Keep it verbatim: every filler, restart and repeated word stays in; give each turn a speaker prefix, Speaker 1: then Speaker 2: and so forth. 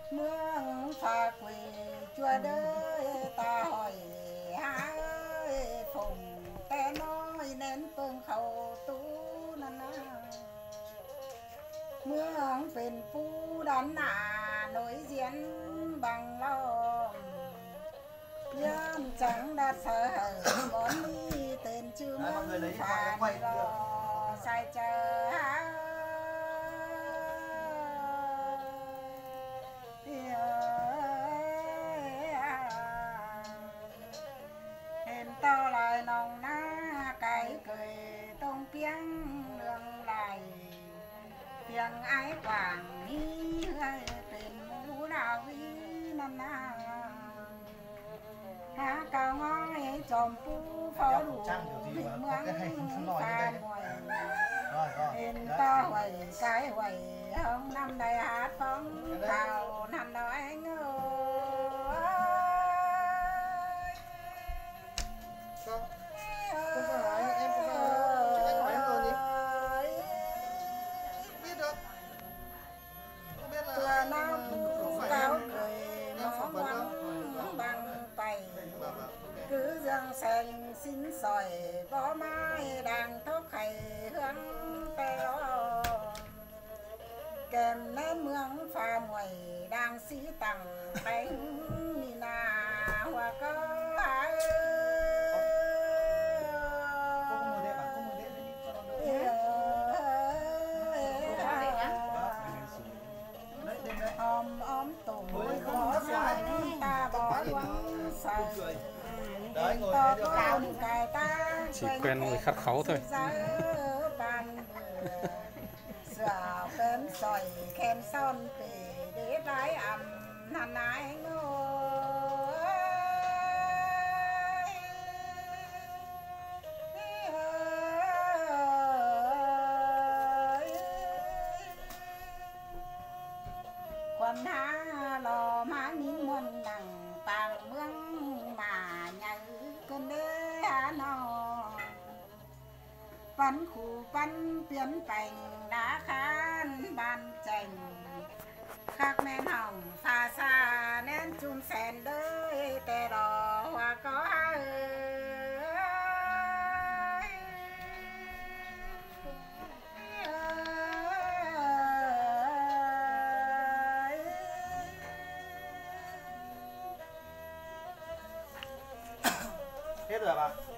Speaker 1: mương pha quỳ chùa đơi ta hỏi há ơi phùng té nói nên phương khẩu tú năn na mươngเป็นผู้ดันหนาหน่วยเสียนบังลมย้อนจังดัดเธอบอนนี้เต้นชื่อเมืองผ่านรอใส่เจอเห็นต่อลายน้องหน้าไก่เคยต้องเพียงเรื่องไหลเพียงไอ้กว่างนี้ให้เป็นหมูดาวีนั่นนาหากะง้อยจอมปูเฝ้าดูถึงเมืองตาหน่วยเห็นต่อไหวไก่ไหวห้องน้ำได้หาดฟ้องเต่านั่นน้อยเงย
Speaker 2: Không phải hỏi em có chứ anh hỏi em rồi nhỉ? Biết được. Không biết là
Speaker 1: Tựa nó
Speaker 2: không phải
Speaker 1: cao
Speaker 2: em
Speaker 1: cười
Speaker 2: em phỏng vấn đâu.
Speaker 1: bằng tay
Speaker 2: Vâng vâng.
Speaker 1: cứ dương xanh xin sỏi võ mai đang thốt khẩy hướng tây đó kèm lên mương pha muội đang xí tặng bánh nina hoa có ai
Speaker 2: Cô có mời đẹp à? Cô mời đẹp đi cho nó đỡ. Đấy, đêm đấy.
Speaker 1: ôm ôm tủ
Speaker 2: Ôi, không
Speaker 1: bỏ
Speaker 2: thấp quá.
Speaker 1: xuống ta
Speaker 2: Thấp
Speaker 1: bỏ
Speaker 2: quá thì
Speaker 1: luôn
Speaker 2: nó
Speaker 1: sợi
Speaker 2: cười. Đấy, ngồi
Speaker 1: to
Speaker 2: đây được.
Speaker 1: con cài ta
Speaker 3: Chỉ quen người khát khẩu thôi.
Speaker 1: sửa bên sỏi khen son về để trái ẩm năn ái ngồi quần há lò má nhìn muôn đằng tàng mương mà nhảy cơn đế há nò văn khu văn biến cảnh đã khán ban chành khác men hồng pha xa nên chung sen đơi tè đỏ hoa có ơi
Speaker 2: Hết rồi bà.